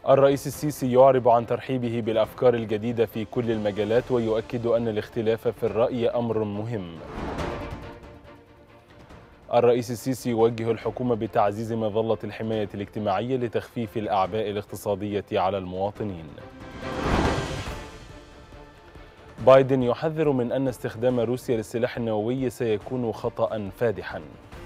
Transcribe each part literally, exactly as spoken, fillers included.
الرئيس السيسي يعرب عن ترحيبه بالأفكار الجديدة في كل المجالات ويؤكد أن الاختلاف في الرأي أمر مهم. الرئيس السيسي يوجه الحكومة بتعزيز مظلة الحماية الاجتماعية لتخفيف الأعباء الاقتصادية على المواطنين. بايدن يحذر من أن استخدام روسيا للسلاح النووي سيكون خطأ فادحا.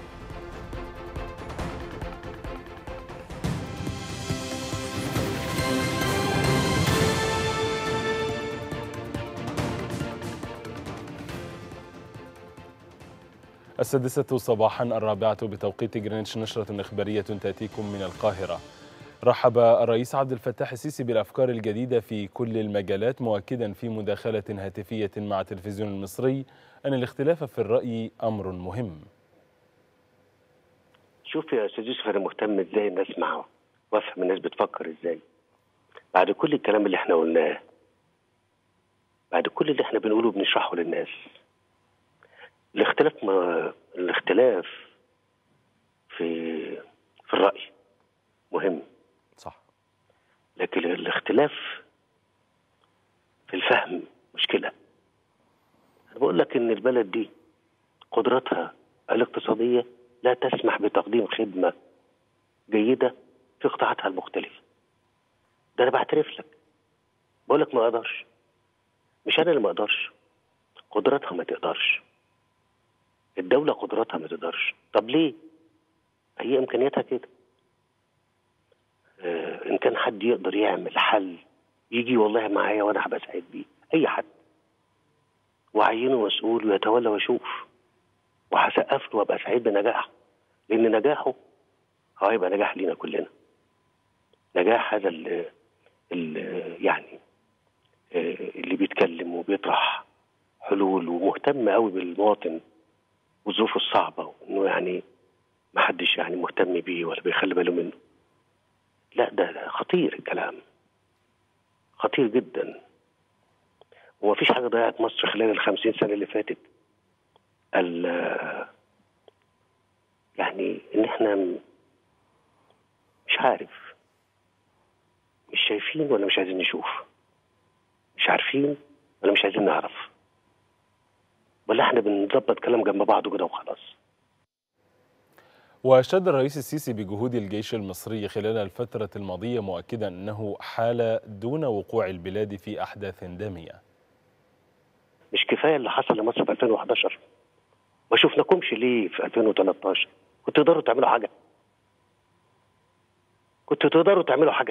السادسة صباحا الرابعة بتوقيت جرينتش، نشرة إخبارية تأتيكم من القاهرة. رحب الرئيس عبد الفتاح السيسي بالأفكار الجديدة في كل المجالات، مؤكدا في مداخلة هاتفية مع التلفزيون المصري أن الاختلاف في الرأي أمر مهم. شوف يا أستاذ يوسف، أنا مهتم إزاي الناس معه وأفهم الناس بتفكر إزاي بعد كل الكلام اللي إحنا قلناه، بعد كل اللي إحنا بنقوله بنشرحه للناس. الاختلاف ما الاختلاف في في الرأي مهم، صح، لكن الاختلاف في الفهم مشكلة. أنا بقول لك إن البلد دي قدرتها الاقتصادية لا تسمح بتقديم خدمة جيدة في قطاعاتها المختلفة. ده أنا بعترف لك، بقول لك ما أقدرش، مش أنا اللي ما أقدرش، قدرتها ما تقدرش، الدولة قدرتها ما تقدرش. طب ليه؟ هي إمكانياتها كده. آه إن كان حد يقدر يعمل حل يجي والله معايا وأنا هبقى سعيد بيه، أي حد، وعينه مسؤول ويتولى ويشوف، وهسقف له وأبقى سعيد بنجاحه، لأن نجاحه هو هيبقى نجاح لينا كلنا. نجاح هذا ال ال يعني اللي بيتكلم وبيطرح حلول ومهتم قوي بالمواطن وظروفه الصعبة، وإنه يعني ما حدش يعني مهتم بيه ولا بيخلي باله منه. لا، ده خطير الكلام، خطير جدا. وما فيش حاجة ضيعت مصر خلال الخمسين سنة اللي فاتت. يعني إن إحنا مش عارف، مش شايفين ولا مش عايزين نشوف، مش عارفين ولا مش عايزين نعرف، ولا احنا بنظبط كلام جنب بعضه كده وخلاص. وأشاد الرئيس السيسي بجهود الجيش المصري خلال الفترة الماضية، مؤكدا أنه حال دون وقوع البلاد في أحداث دامية. مش كفاية اللي حصل لمصر في ألفين وأحد عشر؟ ما شفناكمش ليه في ألفين وثلاثة عشر؟ كنتوا تقدروا تعملوا حاجة؟ كنتوا تقدروا تعملوا حاجة؟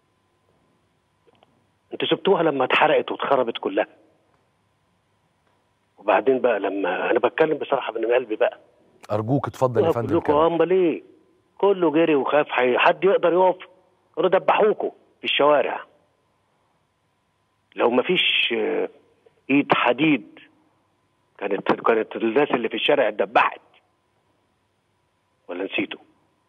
انتوا سبتوها لما اتحرقت واتخربت كلها. وبعدين بقى لما انا بتكلم بصراحة من قلبي بقى، ارجوك اتفضل يا فندم. كلكم امال ايه؟ كله جري وخاف حد يقدر يقف، كانوا دبحوكوا في الشوارع. لو ما فيش ايد حديد كانت كانت الناس اللي في الشارع اتدبحت، ولا نسيتوا؟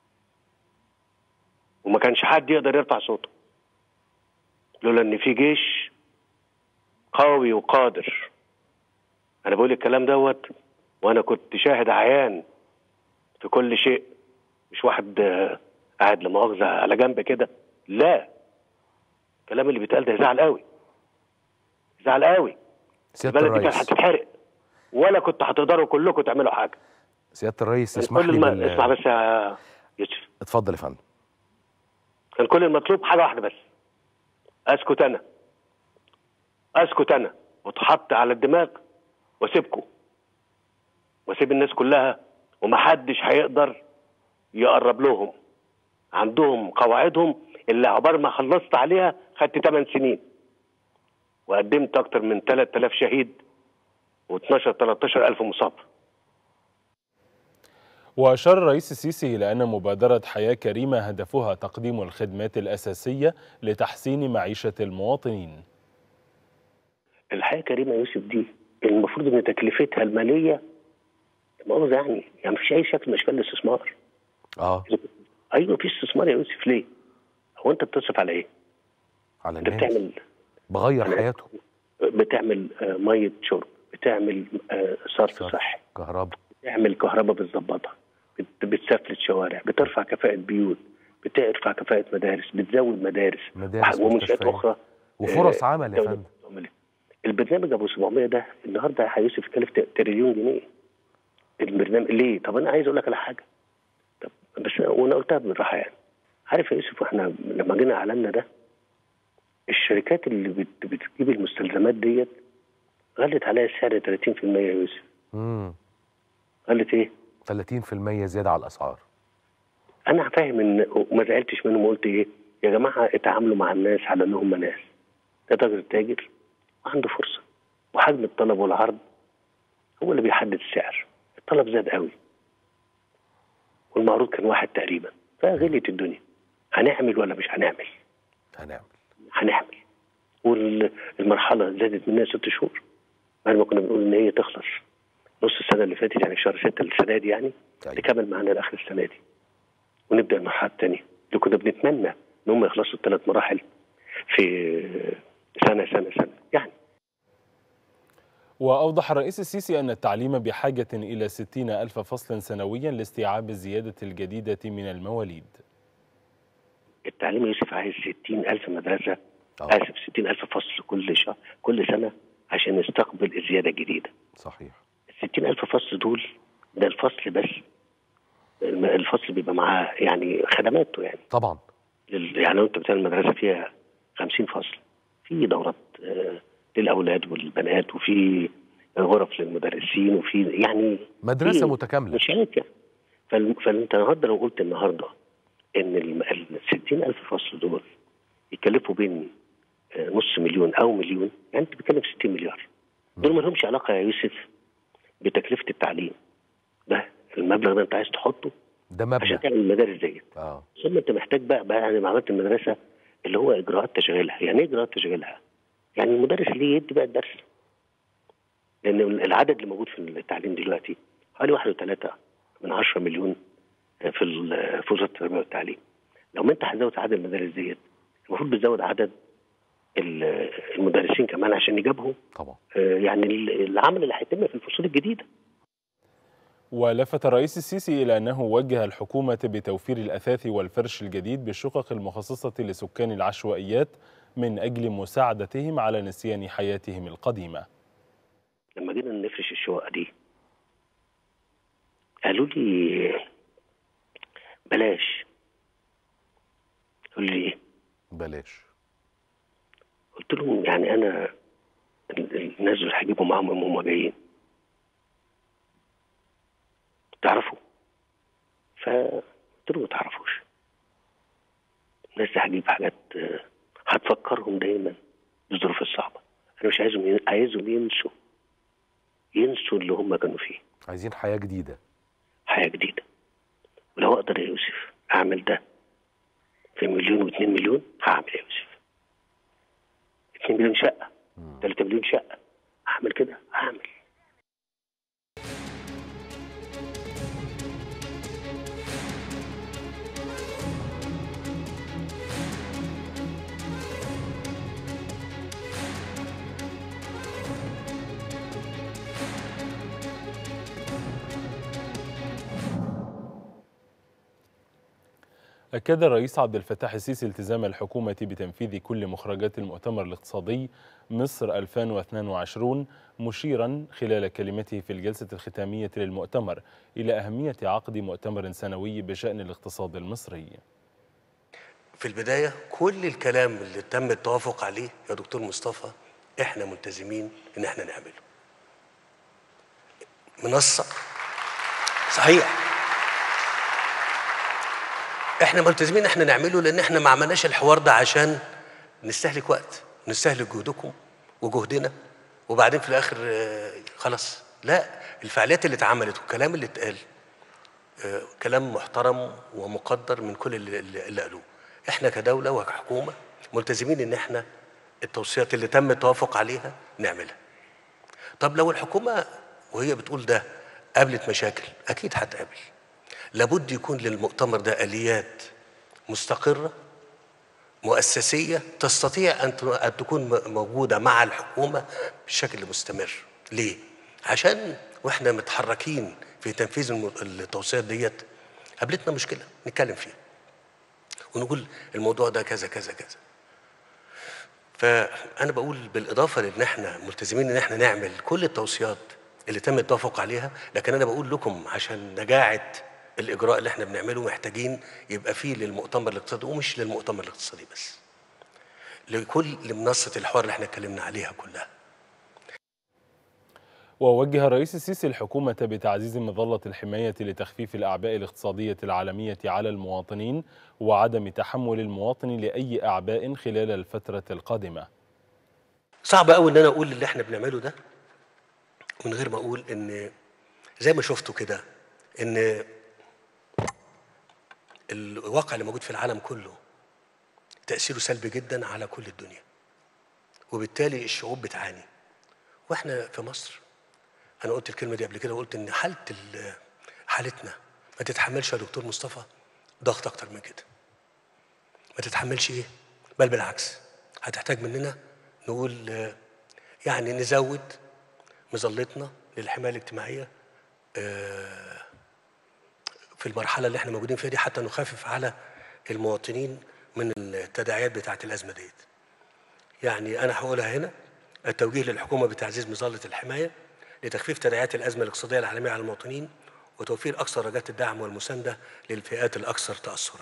وما كانش حد يقدر يرفع صوته لولا ان في جيش قوي وقادر. انا بقول الكلام دوت وانا كنت شاهد عيان في كل شيء، مش واحد قاعد لمؤاخذة على جنب كده. لا، الكلام اللي بيتقال ده يزعل قوي، يزعل قوي. سيادة البلد دي الرئيس كانت هتتحرق، ولا كنت هتقدروا كلكم تعملوا حاجه. سيادة الرئيس كان اسمح كل لي الم... بال... اسمع بس يا يوسف، اتفضل يا فندم. كان كل المطلوب حاجه واحده بس، اسكت انا، اسكت انا واتحط على الدماغ واسيبكم واسيب الناس كلها، ومحدش هيقدر يقرب لهم. عندهم قواعدهم اللي عبر ما خلصت عليها خدت ثمان سنين، وقدمت اكتر من ثلاثة آلاف شهيد واثناشر تلتاشر ألف مصاب. وأشار الرئيس السيسي إلى أن مبادرة حياة كريمة هدفها تقديم الخدمات الأساسية لتحسين معيشة المواطنين. الحياة كريمة يا يوسف دي المفروض ان تكلفتها المالية مؤاخذة يعني يعني مفيش أي شكل من أشكال الاستثمار. اه أيوه في استثمار يا يوسف. ليه؟ هو أنت بتصرف على إيه؟ على أنت الناس، بتعمل بغير حياته، بتعمل آه مية شرب، بتعمل آه صرف صحي، كهرباء، بتعمل كهرباء بتظبطها، بت... بتسفلت شوارع، بترفع كفاءة بيوت، بترفع كفاءه مدارس، بتزود مدارس, مدارس ومنشات اخرى وفرص عمل يا فندم. البرنامج ابو سبعمية ده النهارده يا يوسف يكلف تريليون جنيه. البرنامج ليه؟ طب انا عايز اقول لك على حاجه، طب بس وانا قلتها بالراحه يعني. عارف يا يوسف، واحنا لما جينا اعلنا ده، الشركات اللي بت بتجيب المستلزمات ديت غلت عليها السعر ثلاثين في المية يا يوسف. امم غلت ايه؟ ثلاثين في المية زياده على الاسعار. انا فاهم ان وما زعلتش منهم وقلت ايه يا جماعه، اتعاملوا مع الناس على انهم ناس. ده تاجر تاجر وعنده فرصه، وحجم الطلب والعرض هو اللي بيحدد السعر. الطلب زاد قوي والمعروض كان واحد تقريبا، فغليت الدنيا. هنعمل ولا مش هنعمل؟ هنعمل هنعمل. والمرحله زادت منها ست شهور بعد ما كنا بنقول ان هي تخلص نص السنه اللي فاتت، يعني في شهر ستة السنه دي، يعني تكمل معانا لاخر السنه دي ونبدا المرحله الثانيه اللي كنا بنتمنى ان هم يخلصوا الثلاث مراحل في سنه سنه سنه يعني. وأوضح الرئيس السيسي أن التعليم بحاجة إلى ستين ألف فصل سنويا لاستيعاب الزيادة الجديدة من المواليد. التعليم يا يوسف عايز ستين ألف مدرسة، أوه. آسف ستين ألف فصل كل شهر كل سنة عشان نستقبل الزيادة الجديدة. صحيح. الستين ألف فصل دول ده الفصل بس، الفصل بيبقى معاه يعني خدماته يعني. طبعا. يعني لو أنت بتعمل مدرسة فيها خمسين فصل، في دورات آه للأولاد والبنات، وفي غرف للمدرسين، وفي يعني مدرسة متكاملة. مش هيك. فأنت النهارده لو قلت النهارده إن ال ستين ألف فصل دول يكلفوا بين نص مليون أو مليون، يعني أنت بتتكلم في ستين مليار. دول ما لهمش علاقة يا يوسف بتكلفة التعليم. ده المبلغ ده أنت عايز تحطه ده مبلغ عشان تعمل المدارس ديت. اه ثم أنت محتاج بقى بقى يعني عملت المدرسة اللي هو إجراءات تشغيلها. يعني إيه إجراءات تشغيلها؟ يعني المدرس اللي يدي بقى الدرس، لأن العدد اللي موجود في التعليم دلوقتي حوالي واحد وثلاثة من عشرة مليون في في وزارة التربية والتعليم. لو ما أنت هتزود عدد المدارس ديت، المفروض بتزود عدد المدرسين كمان عشان يجابهوا طبعا يعني العمل اللي هيتم في الفصول الجديدة. ولفت الرئيس السيسي إلى أنه وجه الحكومة بتوفير الأثاث والفرش الجديد بالشقق المخصصة لسكان العشوائيات من أجل مساعدتهم على نسيان حياتهم القديمة. لما جينا نفرش الشقق دي قالوا لي بلاش. قالوا لي ايه؟ بلاش. قلت لهم يعني انا الناس اللي هجيبهم معاهم هم جايين تعرفوا؟ فقلت لهم ما تعرفوش. الناس دي هجيب حاجات هتفكرهم دايما بالظروف الصعبه. انا مش عايزهم عايزهم ينسوا ينسوا اللي هم كانوا فيه. عايزين حياه جديده. حياه جديده. ولو اقدر يا يوسف اعمل ده في مليون واثنين مليون هعمل يا يوسف. اثنين مليون شقه، ثلاثة مليون شقه، هعمل كده هعمل. أكد الرئيس عبد الفتاح السيسي التزام الحكومة بتنفيذ كل مخرجات المؤتمر الاقتصادي مصر ألفين واثنين وعشرين، مشيرا خلال كلمته في الجلسة الختامية للمؤتمر إلى أهمية عقد مؤتمر سنوي بشأن الاقتصاد المصري. في البداية كل الكلام اللي تم التوافق عليه يا دكتور مصطفى احنا ملتزمين ان احنا نعمله. منصة صحيح احنا ملتزمين احنا نعمله، لان احنا ما عملناش الحوار ده عشان نستهلك وقت نستهلك جهدكم وجهدنا وبعدين في الاخر خلاص. لا، الفعاليات اللي اتعملت والكلام اللي اتقال كلام محترم ومقدر من كل اللي, اللي قالوه. احنا كدولة وكحكومة ملتزمين ان احنا التوصيات اللي تم التوافق عليها نعملها. طب لو الحكومة وهي بتقول ده قابلت مشاكل، اكيد هتقابل. لابد يكون للمؤتمر ده آليات مستقرة مؤسسية تستطيع أن تكون موجودة مع الحكومة بشكل مستمر. ليه؟ عشان وإحنا متحركين في تنفيذ التوصيات ديت قابلتنا مشكلة نتكلم فيها، ونقول الموضوع ده كذا كذا كذا. فأنا بقول بالإضافة لأن احنا ملتزمين إن احنا نعمل كل التوصيات اللي تم التوافق عليها، لكن أنا بقول لكم عشان نجاعة الإجراء اللي احنا بنعمله محتاجين يبقى فيه للمؤتمر الاقتصادي، ومش للمؤتمر الاقتصادي بس، لكل لمنصة الحوار اللي احنا اتكلمنا عليها كلها. ووجه الرئيس السيسي الحكومة بتعزيز مظلة الحماية لتخفيف الأعباء الاقتصادية العالمية على المواطنين وعدم تحمل المواطن لأي أعباء خلال الفترة القادمة. صعب قوي ان انا اقول اللي احنا بنعمله ده من غير ما اقول ان زي ما شفتوا كده ان الواقع اللي موجود في العالم كله تأثيره سلبي جدا على كل الدنيا، وبالتالي الشعوب بتعاني. واحنا في مصر، انا قلت الكلمه دي قبل كده وقلت ان حاله حالتنا ما تتحملش يا دكتور مصطفى ضغط اكتر من كده، ما تتحملش ايه، بل بالعكس هتحتاج مننا نقول يعني نزود مظلتنا للحمايه الاجتماعيه في المرحله اللي احنا موجودين فيها دي، حتى نخفف على المواطنين من التداعيات بتاعه الازمه ديت. يعني انا هقولها هنا: التوجيه للحكومه بتعزيز مظله الحمايه لتخفيف تداعيات الازمه الاقتصاديه العالميه على المواطنين وتوفير اقصى درجات الدعم والمسانده للفئات الاكثر تاثرا.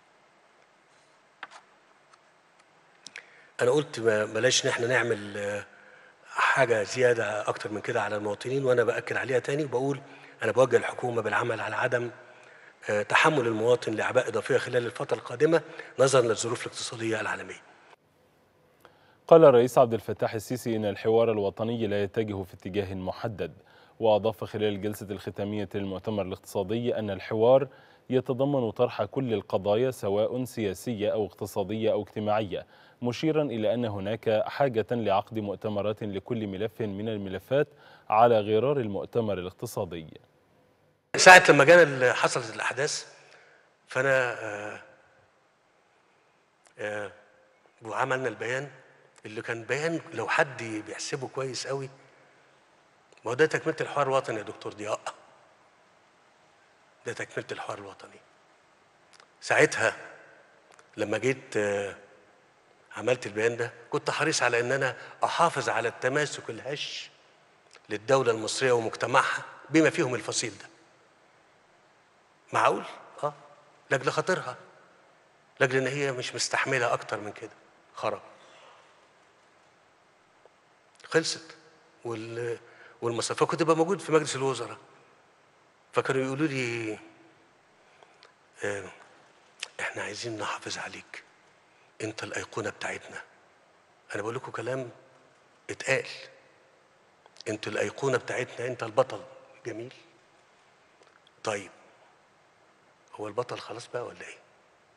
انا قلت بلاش ان احنا نعمل حاجه زياده اكتر من كده على المواطنين، وانا باكد عليها تاني وبقول انا بوجه الحكومه بالعمل على عدم تحمل المواطن لاعباء اضافيه خلال الفتره القادمه نظرا للظروف الاقتصاديه العالميه. قال الرئيس عبد الفتاح السيسي إن الحوار الوطني لا يتجه في اتجاه محدد، وأضاف خلال الجلسة الختامية للمؤتمر الاقتصادي أن الحوار يتضمن طرح كل القضايا سواء سياسية أو اقتصادية أو اجتماعية، مشيرا إلى أن هناك حاجة لعقد مؤتمرات لكل ملف من الملفات على غرار المؤتمر الاقتصادي. ساعة لما جانا حصلت الأحداث فأنا آآ آآ وعملنا البيان اللي كان بيان لو حد بيحسبه كويس قوي، ما هو ده تكملة الحوار الوطني يا دكتور ضياء، ده تكملة الحوار الوطني. ساعتها لما جيت عملت البيان ده كنت حريص على ان انا احافظ على التماسك الهش للدولة المصرية ومجتمعها بما فيهم الفصيل ده. معقول؟ اه لاجل خاطرها، لاجل ان هي مش مستحملة اكتر من كده. خرج خلصت وال والمصافة. كنت بقى موجود في مجلس الوزراء، فكانوا يقولوا لي اه احنا عايزين نحافظ عليك، انت الايقونه بتاعتنا. انا بقول لكم كلام اتقال، انتوا الايقونه بتاعتنا، انت البطل. جميل، طيب هو البطل خلاص بقى ولا ايه؟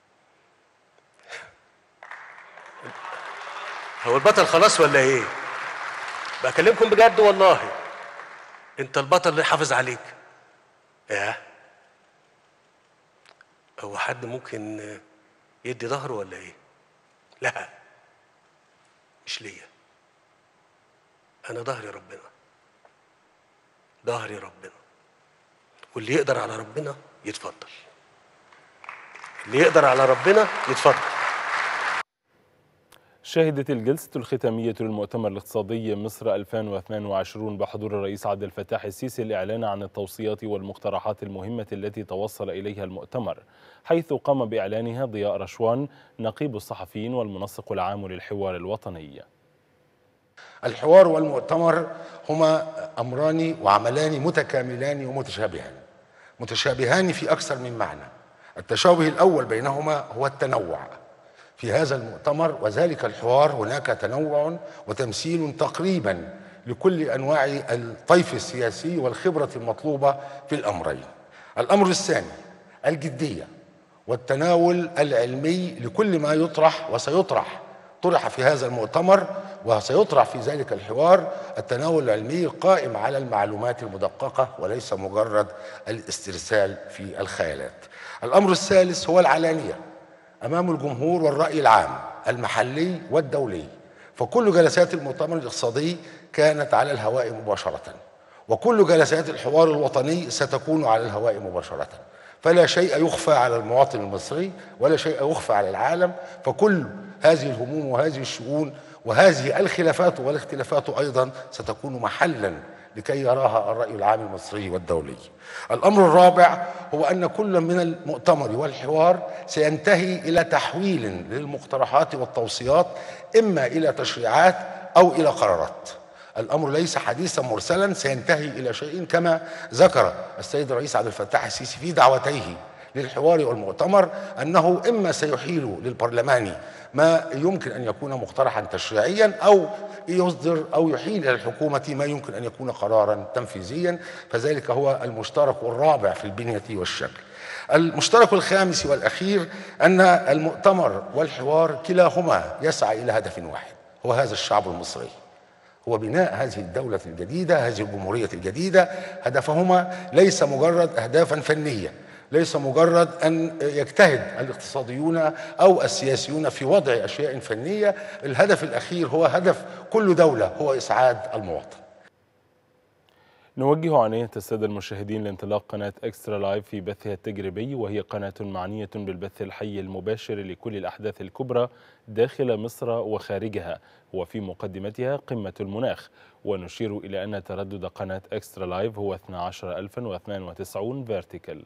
هو البطل خلاص ولا ايه؟ بكلمكم بجد والله، انت البطل اللي حافظ عليك. ياه، هو حد ممكن يدي ظهره ولا ايه؟ لا، مش ليا، انا ظهري ربنا، ظهري ربنا، واللي يقدر على ربنا يتفضل، اللي يقدر على ربنا يتفضل. شهدت الجلسة الختامية للمؤتمر الاقتصادي مصر ألفين واثنين وعشرين بحضور الرئيس عبد الفتاح السيسي الإعلان عن التوصيات والمقترحات المهمة التي توصل إليها المؤتمر، حيث قام بإعلانها ضياء رشوان نقيب الصحفيين والمنسق العام للحوار الوطني. الحوار والمؤتمر هما أمران وعملان متكاملان ومتشابهان، متشابهان في أكثر من معنى. التشابه الأول بينهما هو التنوع. في هذا المؤتمر وذلك الحوار هناك تنوع وتمثيل تقريبا لكل أنواع الطيف السياسي والخبرة المطلوبة في الأمرين. الأمر الثاني الجدية والتناول العلمي لكل ما يطرح وسيطرح، طرح في هذا المؤتمر وسيطرح في ذلك الحوار. التناول العلمي قائم على المعلومات المدققة وليس مجرد الاسترسال في الخيالات. الأمر الثالث هو العلانية أمام الجمهور والرأي العام المحلي والدولي، فكل جلسات المؤتمر الاقتصادي كانت على الهواء مباشرة، وكل جلسات الحوار الوطني ستكون على الهواء مباشرة. فلا شيء يخفى على المواطن المصري ولا شيء يخفى على العالم، فكل هذه الهموم وهذه الشؤون وهذه الخلافات والاختلافات أيضا ستكون محلا لكي يراها الرأي العام المصري والدولي. الأمر الرابع هو أن كل من المؤتمر والحوار سينتهي إلى تحويل للمقترحات والتوصيات إما إلى تشريعات أو إلى قرارات. الأمر ليس حديثا مرسلا، سينتهي إلى شيء كما ذكر السيد الرئيس عبد الفتاح السيسي في دعوتيه للحوار والمؤتمر أنه إما سيحيل للبرلمان ما يمكن أن يكون مقترحا تشريعيا أو يصدر أو يحيل إلى الحكومة ما يمكن أن يكون قرارا تنفيذيا، فذلك هو المشترك الرابع في البنية والشكل. المشترك الخامس والأخير أن المؤتمر والحوار كلاهما يسعى إلى هدف واحد، هو هذا الشعب المصري، هو بناء هذه الدولة الجديدة، هذه الجمهورية الجديدة. هدفهما ليس مجرد أهدافا فنية، ليس مجرد أن يجتهد الاقتصاديون أو السياسيون في وضع أشياء فنية. الهدف الأخير هو هدف كل دولة، هو إسعاد المواطن. نوجه عناية السادة المشاهدين لانطلاق قناة إكسترا لايف في بثها التجريبي، وهي قناة معنية بالبث الحي المباشر لكل الأحداث الكبرى داخل مصر وخارجها، وفي مقدمتها قمة المناخ. ونشير إلى أن تردد قناة إكسترا لايف هو اثني عشر ألف واثنين وتسعين فيرتيكال.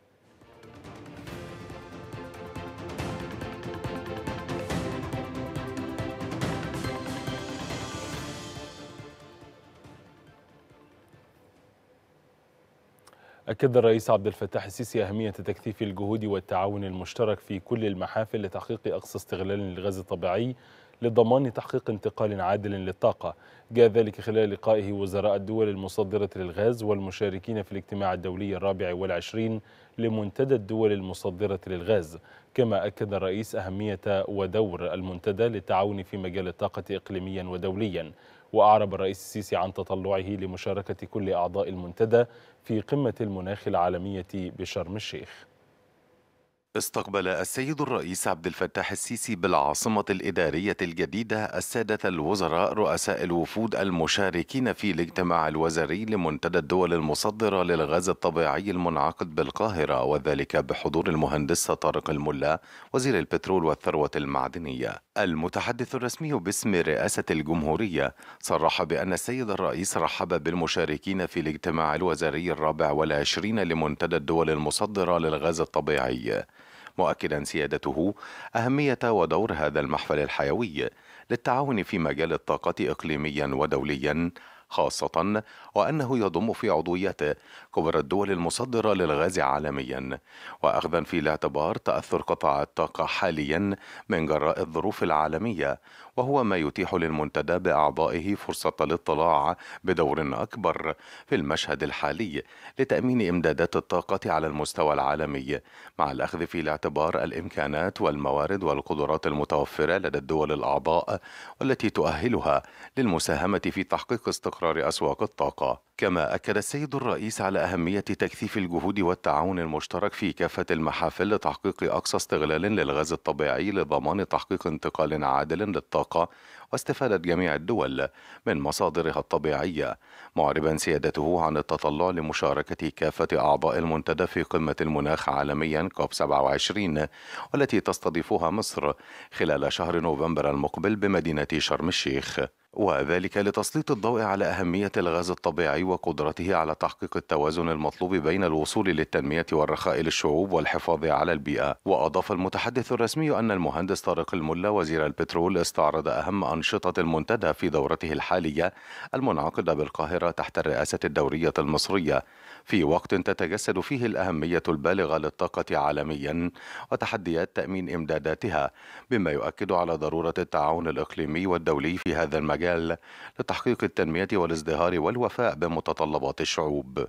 أكد الرئيس عبد الفتاح السيسي أهمية تكثيف الجهود والتعاون المشترك في كل المحافل لتحقيق أقصى استغلال للغاز الطبيعي لضمان تحقيق انتقال عادل للطاقة. جاء ذلك خلال لقائه وزراء الدول المصدرة للغاز والمشاركين في الاجتماع الدولي الرابع والعشرين لمنتدى الدول المصدرة للغاز. كما أكد الرئيس أهمية ودور المنتدى للتعاون في مجال الطاقة إقليميا ودوليا. وأعرب الرئيس السيسي عن تطلعه لمشاركة كل أعضاء المنتدى في قمة المناخ العالمية بشرم الشيخ. استقبل السيد الرئيس عبد الفتاح السيسي بالعاصمة الإدارية الجديدة السادة الوزراء رؤساء الوفود المشاركين في الاجتماع الوزاري لمنتدى الدول المصدرة للغاز الطبيعي المنعقد بالقاهرة، وذلك بحضور المهندس طارق الملا وزير البترول والثروة المعدنية. المتحدث الرسمي باسم رئاسة الجمهورية صرح بأن السيد الرئيس رحب بالمشاركين في الاجتماع الوزاري الرابع والعشرين لمنتدى الدول المصدرة للغاز الطبيعي، مؤكدا سيادته أهمية ودور هذا المحفل الحيوي للتعاون في مجال الطاقة إقليميا ودوليا، خاصة وأنه يضم في عضويته كبرى الدول المصدرة للغاز عالميا، وأخذا في الاعتبار تأثر قطاع الطاقة حاليا من جراء الظروف العالمية، وهو ما يتيح للمنتدى بأعضائه فرصة الاطلاع بدور أكبر في المشهد الحالي لتأمين إمدادات الطاقة على المستوى العالمي، مع الأخذ في الاعتبار الإمكانات والموارد والقدرات المتوفرة لدى الدول الأعضاء والتي تؤهلها للمساهمة في تحقيق استقرار أسواق الطاقة. كما أكد السيد الرئيس على أهمية تكثيف الجهود والتعاون المشترك في كافة المحافل لتحقيق أقصى استغلال للغاز الطبيعي لضمان تحقيق انتقال عادل للطاقة واستفادة جميع الدول من مصادرها الطبيعية، معربا سيادته عن التطلع لمشاركة كافة أعضاء المنتدى في قمة المناخ عالميا كوب سبعة وعشرين والتي تستضيفها مصر خلال شهر نوفمبر المقبل بمدينة شرم الشيخ، وذلك لتسليط الضوء على أهمية الغاز الطبيعي وقدرته على تحقيق التوازن المطلوب بين الوصول للتنمية والرخاء للشعوب والحفاظ على البيئة. وأضاف المتحدث الرسمي أن المهندس طارق الملا وزير البترول استعرض أهم أنشطة المنتدى في دورته الحالية المنعقدة بالقاهرة تحت الرئاسة الدورية المصرية، في وقت تتجسد فيه الأهمية البالغة للطاقة عالميا وتحديات تأمين إمداداتها، بما يؤكد على ضرورة التعاون الإقليمي والدولي في هذا المجال لتحقيق التنمية والازدهار والوفاء بمتطلبات الشعوب.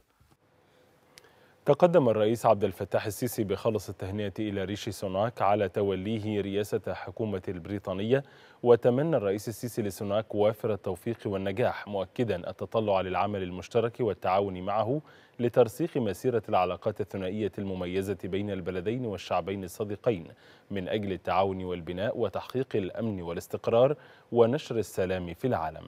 تقدم الرئيس عبد الفتاح السيسي بخلص التهنئة إلى ريشي سوناك على توليه رئاسة حكومة البريطانية، وتمنى الرئيس السيسي لسوناك وافر التوفيق والنجاح، مؤكدا التطلع للعمل المشترك والتعاون معه لترسيخ مسيرة العلاقات الثنائية المميزة بين البلدين والشعبين الصديقين من أجل التعاون والبناء وتحقيق الأمن والاستقرار ونشر السلام في العالم.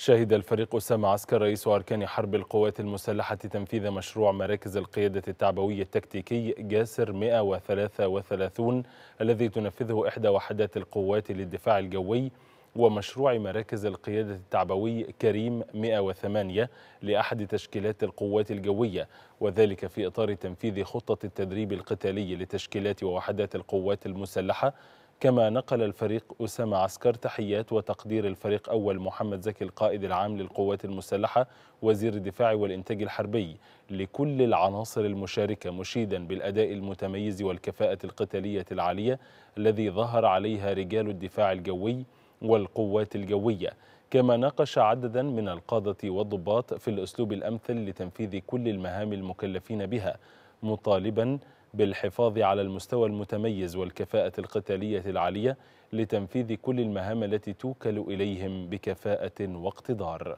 شهد الفريق أسامة عسكر رئيس أركان حرب القوات المسلحة تنفيذ مشروع مراكز القيادة التعبوي التكتيكي جاسر مئة وثلاثة وثلاثين الذي تنفذه إحدى وحدات القوات للدفاع الجوي، ومشروع مراكز القيادة التعبوي كريم مئة وثمانية لأحد تشكيلات القوات الجوية، وذلك في إطار تنفيذ خطة التدريب القتالي لتشكيلات ووحدات القوات المسلحة. كما نقل الفريق أسامة عسكر تحيات وتقدير الفريق أول محمد زكي القائد العام للقوات المسلحة وزير الدفاع والإنتاج الحربي لكل العناصر المشاركة، مشيدا بالأداء المتميز والكفاءة القتالية العالية الذي ظهر عليها رجال الدفاع الجوي والقوات الجوية. كما ناقش عددا من القادة والضباط في الأسلوب الأمثل لتنفيذ كل المهام المكلفين بها، مطالبا بالحفاظ على المستوى المتميز والكفاءة القتالية العالية لتنفيذ كل المهام التي توكل إليهم بكفاءة واقتدار.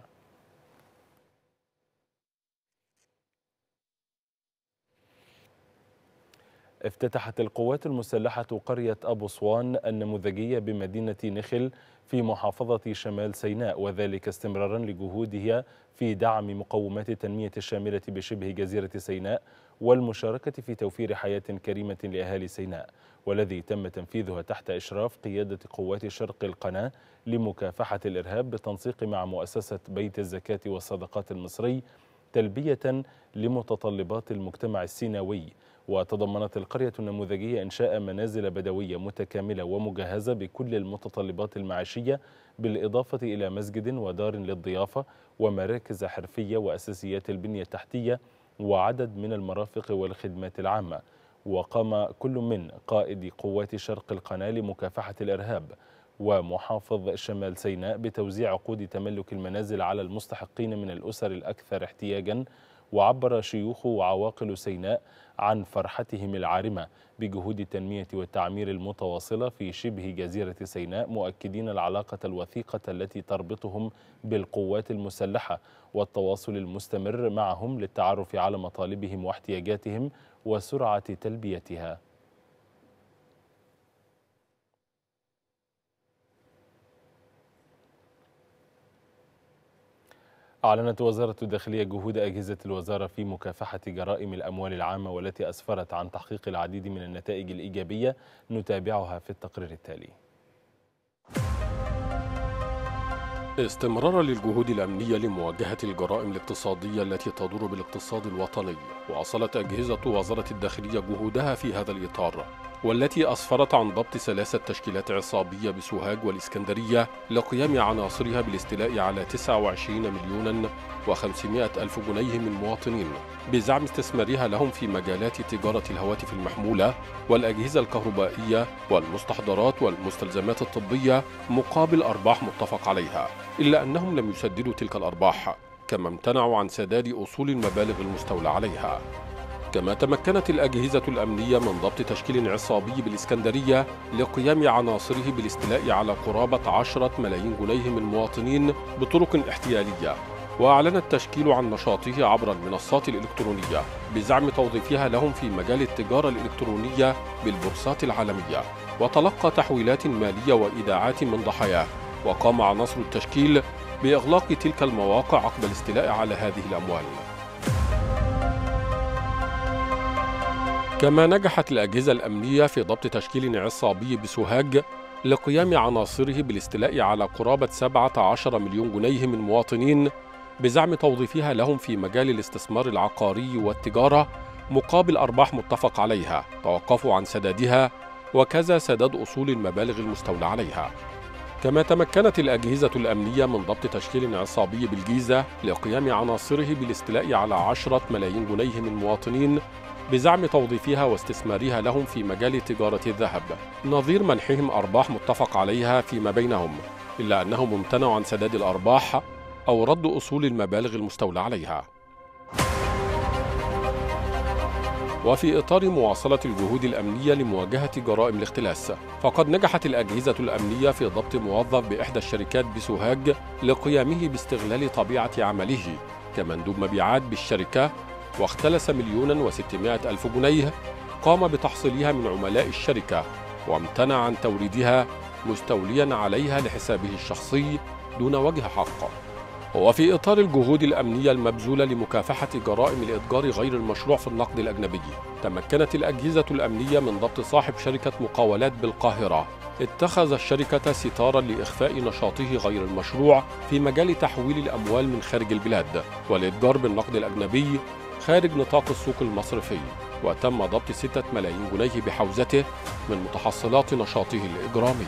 افتتحت القوات المسلحة قرية أبو صوان النموذجية بمدينة نخل في محافظة شمال سيناء، وذلك استمرارا لجهودها في دعم مقومات التنمية الشاملة بشبه جزيرة سيناء والمشاركة في توفير حياة كريمة لأهالي سيناء، والذي تم تنفيذها تحت إشراف قيادة قوات شرق القناة لمكافحة الإرهاب بالتنسيق مع مؤسسة بيت الزكاة والصدقات المصري تلبية لمتطلبات المجتمع السيناوي. وتضمنت القرية النموذجية إنشاء منازل بدوية متكاملة ومجهزة بكل المتطلبات المعيشية، بالإضافة إلى مسجد ودار للضيافة ومراكز حرفية وأساسيات البنية التحتية وعدد من المرافق والخدمات العامة. وقام كل من قائد قوات شرق القناة لمكافحة الإرهاب ومحافظ شمال سيناء بتوزيع عقود تملك المنازل على المستحقين من الأسر الأكثر احتياجا. وعبر شيوخ وعواقل سيناء عن فرحتهم العارمة بجهود التنمية والتعمير المتواصلة في شبه جزيرة سيناء، مؤكدين العلاقة الوثيقة التي تربطهم بالقوات المسلحة والتواصل المستمر معهم للتعرف على مطالبهم واحتياجاتهم وسرعة تلبيتها. أعلنت وزارة الداخلية جهود أجهزة الوزارة في مكافحة جرائم الأموال العامة، والتي أسفرت عن تحقيق العديد من النتائج الإيجابية، نتابعها في التقرير التالي. استمرارا للجهود الأمنية لمواجهة الجرائم الاقتصادية التي تضر بالاقتصاد الوطني، واصلت أجهزة وزارة الداخلية جهودها في هذا الإطار، والتي أسفرت عن ضبط ثلاثة تشكيلات عصابية بسوهاج والإسكندرية لقيام عناصرها بالاستيلاء على تسعة وعشرين مليون وخمسمائة ألف جنيه من مواطنين بزعم استثمارها لهم في مجالات تجارة الهواتف المحمولة والأجهزة الكهربائية والمستحضرات والمستلزمات الطبية مقابل أرباح متفق عليها، إلا أنهم لم يسددوا تلك الأرباح، كما امتنعوا عن سداد أصول المبالغ المستولى عليها. كما تمكنت الأجهزة الأمنية من ضبط تشكيل عصابي بالإسكندرية لقيام عناصره بالاستيلاء على قرابة عشرة ملايين جنيه من مواطنين بطرق احتيالية، وأعلن التشكيل عن نشاطه عبر المنصات الإلكترونية بزعم توظيفها لهم في مجال التجارة الإلكترونية بالبورصات العالمية، وتلقى تحويلات مالية وإيداعات من ضحاياه. وقام عناصر التشكيل بإغلاق تلك المواقع عقب الاستيلاء على هذه الأموال. كما نجحت الأجهزة الأمنية في ضبط تشكيل عصابي بسوهاج لقيام عناصره بالاستيلاء على قرابة سبعة عشر مليون جنيه من مواطنين بزعم توظيفها لهم في مجال الاستثمار العقاري والتجارة مقابل أرباح متفق عليها توقفوا عن سدادها، وكذا سداد أصول المبالغ المستولى عليها. كما تمكنت الأجهزة الأمنية من ضبط تشكيل عصابي بالجيزة لقيام عناصره بالاستيلاء على عشرة ملايين جنيه من مواطنين بزعم توظيفها واستثمارها لهم في مجال تجارة الذهب، نظير منحهم أرباح متفق عليها فيما بينهم، إلا أنهم امتنعوا عن سداد الأرباح أو رد أصول المبالغ المستولى عليها. وفي إطار مواصلة الجهود الأمنية لمواجهة جرائم الاختلاس، فقد نجحت الأجهزة الأمنية في ضبط موظف بإحدى الشركات بسوهاج لقيامه باستغلال طبيعة عمله كمندوب مبيعات بالشركة، واختلس مليونا وستمائة ألف جنيه قام بتحصيلها من عملاء الشركة، وامتنع عن توريدها مستوليا عليها لحسابه الشخصي دون وجه حق. وفي إطار الجهود الأمنية المبذولة لمكافحة جرائم الإتجار غير المشروع في النقد الأجنبي، تمكنت الأجهزة الأمنية من ضبط صاحب شركة مقاولات بالقاهرة اتخذ الشركة ستارا لإخفاء نشاطه غير المشروع في مجال تحويل الأموال من خارج البلاد والإتجار بالنقد الأجنبي خارج نطاق السوق المصرفي، وتم ضبط ستة ملايين جنيه بحوزته من متحصلات نشاطه الإجرامي.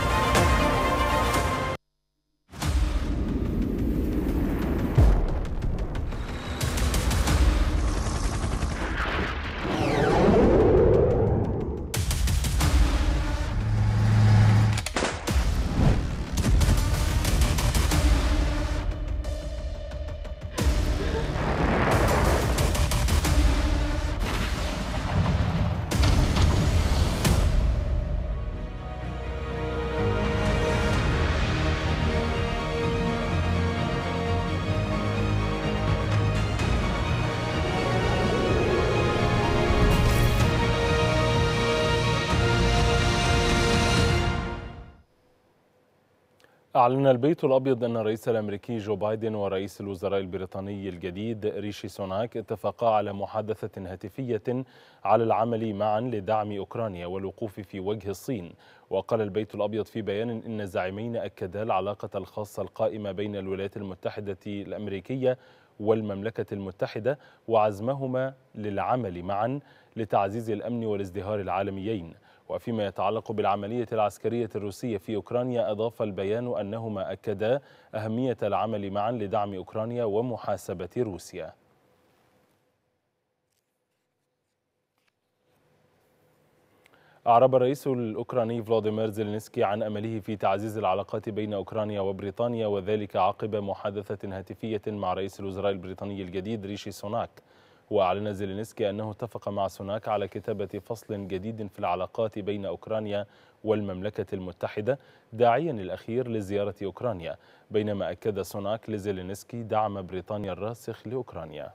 أعلن البيت الأبيض أن الرئيس الأمريكي جو بايدن ورئيس الوزراء البريطاني الجديد ريشي سوناك اتفقا على محادثة هاتفية على العمل معا لدعم أوكرانيا والوقوف في وجه الصين. وقال البيت الأبيض في بيان إن الزعيمين أكدا العلاقة الخاصة القائمة بين الولايات المتحدة الأمريكية والمملكة المتحدة وعزمهما للعمل معا لتعزيز الأمن والازدهار العالميين. وفيما يتعلق بالعملية العسكرية الروسية في أوكرانيا، أضاف البيان أنهما أكدا أهمية العمل معا لدعم أوكرانيا ومحاسبة روسيا. أعرب الرئيس الأوكراني فلاديمير زيلينسكي عن أمله في تعزيز العلاقات بين أوكرانيا وبريطانيا، وذلك عقب محادثة هاتفية مع رئيس الوزراء البريطاني الجديد ريشي سوناك. وأعلن زيلينسكي أنه اتفق مع سوناك على كتابة فصل جديد في العلاقات بين أوكرانيا والمملكة المتحدة، داعيا الأخير لزيارة أوكرانيا، بينما أكد سوناك لزيلينسكي دعم بريطانيا الراسخ لأوكرانيا.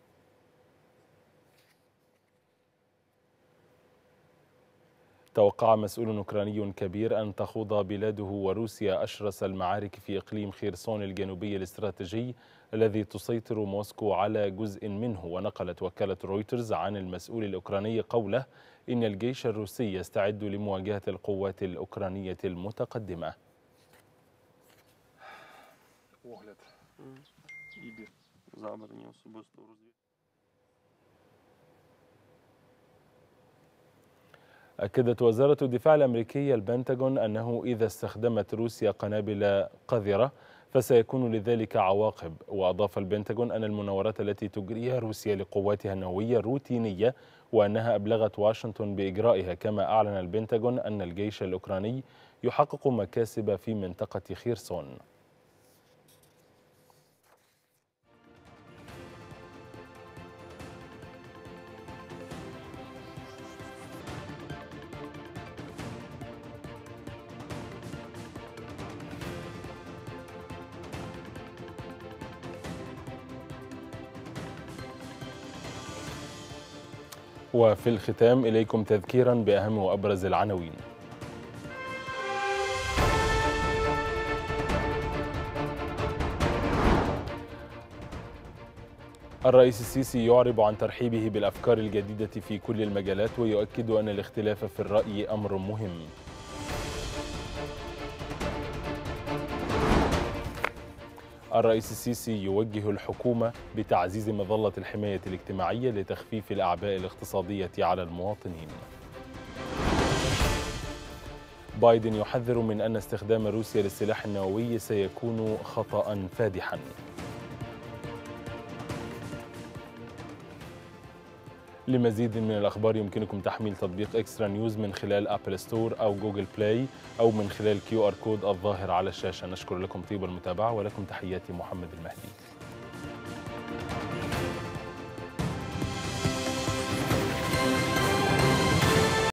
توقع مسؤول أوكراني كبير أن تخوض بلاده وروسيا أشرس المعارك في إقليم خيرسون الجنوبي الاستراتيجي الذي تسيطر موسكو على جزء منه. ونقلت وكالة رويترز عن المسؤول الأوكراني قوله إن الجيش الروسي يستعد لمواجهة القوات الأوكرانية المتقدمة. أكدت وزارة الدفاع الأمريكية البنتاغون أنه إذا استخدمت روسيا قنابل قذرة فسيكون لذلك عواقب. وأضاف البنتاغون أن المناورات التي تجريها روسيا لقواتها النووية روتينية وأنها أبلغت واشنطن بإجرائها. كما أعلن البنتاغون أن الجيش الأوكراني يحقق مكاسب في منطقة خيرسون. وفي الختام إليكم تذكيرا بأهم وأبرز العناوين. الرئيس السيسي يعرب عن ترحيبه بالأفكار الجديدة في كل المجالات ويؤكد أن الاختلاف في الرأي أمر مهم. الرئيس السيسي يوجه الحكومة بتعزيز مظلة الحماية الاجتماعية لتخفيف الأعباء الاقتصادية على المواطنين. بايدن يحذر من أن استخدام روسيا للسلاح النووي سيكون خطأ فادحا. لمزيد من الأخبار يمكنكم تحميل تطبيق إكسترا نيوز من خلال أبل ستور أو جوجل بلاي أو من خلال كيو آر كود الظاهر على الشاشة. نشكر لكم طيب المتابعة ولكم تحياتي محمد المهدي.